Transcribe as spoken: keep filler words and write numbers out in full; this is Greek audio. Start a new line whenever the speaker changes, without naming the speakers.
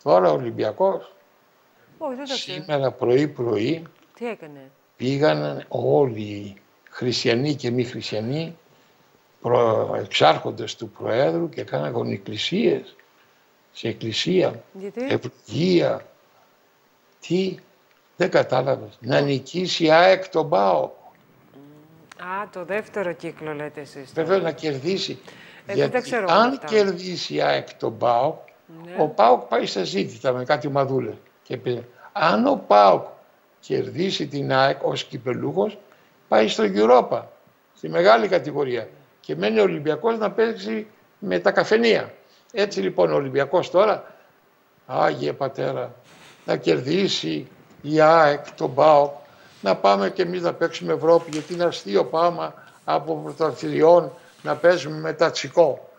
Τώρα ο Ολυμπιακός,
Όχι, δεν το ξέρω.
σήμερα πρωί-πρωί,
Τι έκανε?
πήγαν όλοι οι χριστιανοί και μη χριστιανοί εξάρχοντες του Προέδρου και κάναν γονικλησίες σε εκκλησία,
Γιατί?
ευλογία. Τι, δεν κατάλαβες. Να νικήσει η ΑΕΚ τον ΠΑΟΚ.
Α, το δεύτερο κύκλο λέτε εσείς.
Βέβαια να κερδίσει.
Ε,
Γιατί
δεν ξέρω
αν
αυτά.
κερδίσει η ΑΕΚ τον ΠΑΟΚ,
Ναι.
ο ΠΑΟΚ πάει στα ζήτητα με κάτι ομαδούλες. Και πει, αν ο ΠΑΟΚ κερδίσει την ΑΕΚ ως κυπελούχος, πάει στο Europa, στη μεγάλη κατηγορία. Και μένει ο Ολυμπιακός να παίξει με τα καφενεία. Έτσι λοιπόν ο Ολυμπιακός τώρα, Άγιε Πατέρα, να κερδίσει η ΑΕΚ τον ΠΑΟΚ, να πάμε και εμείς να παίξουμε Ευρώπη, γιατί είναι αστείο πάμε από πρωταθλητριών να παίζουμε με τατσικό.